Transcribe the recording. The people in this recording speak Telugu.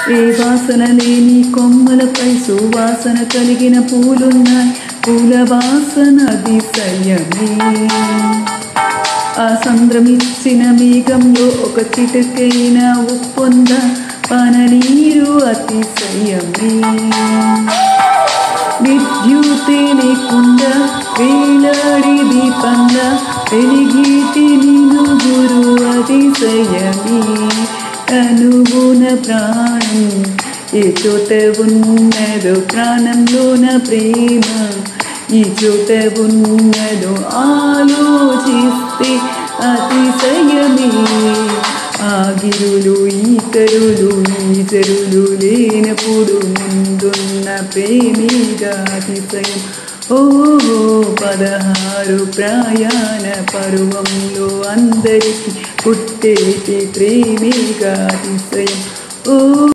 ఏ వాసన లేని కొమ్మలపై సువాసన కలిగిన పూలున్నాయి. పూల వాసన అతిశయమే. ఆ సంద్రమిచ్చిన మేఘంలో ఒక చిటికైన ఉప్పొంద పననీరు అతిశయమే. విద్యుతే లేకుండా వేలాడి దీపంగా వెలిగేటి నిలుగురు అతిశయమే. అనుగుణ ప్రాణం ఏ చోట ఉన్నదో ప్రాణంలోన ప్రేమ ఈ చోట ఉన్నదో ఆలోచిస్తే అతిశయమే. ఆగిరులు ఈతరులు ఈజరులు లేనప్పుడు ముందున్న ప్రేమిగా అతిశయం. ఓహో 16 ప్రయాణ పర్వంలో అందరికీ పుట్టేటి ప్రేమిగా అతిశయం. ఓ